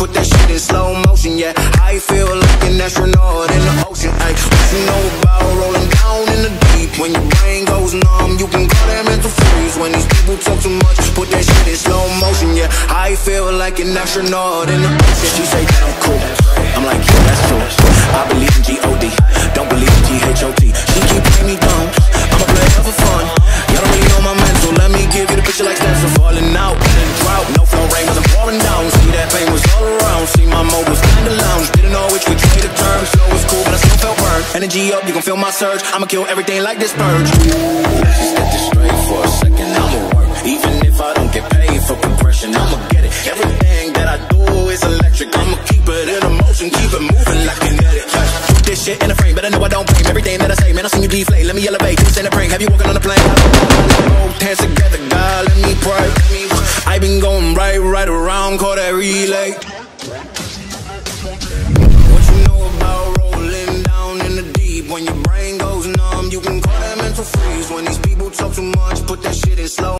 put that shit in slow motion, yeah. I feel like an astronaut in the ocean, ay. What you know about rolling down in the deep? When your brain goes numb, you can call that mental freeze. When these people talk too much, put that shit in slow motion, yeah. I feel like an astronaut in the ocean. She say that I'm cool, I'm like, yeah, that's true. I believe in G-O-D, don't believe in T-H-O-T. She keep playing me dumb, I'm a player for fun. Y'all don't really know my mental, let me give you the picture like steps of falling out in the drought. No flow rain wasn't pouring down, see that pain was all around. See my mode was kinda lounge, didn't know which way to turn. Slow was cool, but I still felt burned. Energy up, you gon' feel my surge, I'ma kill everything like this purge. Let's just get this straight for a second, I'ma work. Even if I don't get paid for progression, I'ma get it. Everything that I do is electric, I'ma keep it in motion, keep it moving like kinetic. Put this shit in a frame, but I know I don't blame everything that I say. Man, I seen you deflate, let me elevate, this ain't a prank. Have you walking on a plane? Both hands together, God, let me pray. I been going right around, call that relay. What you know about rolling down in the deep? When your brain goes numb, you can call that mental freeze. When these people talk too much, put that shit in slow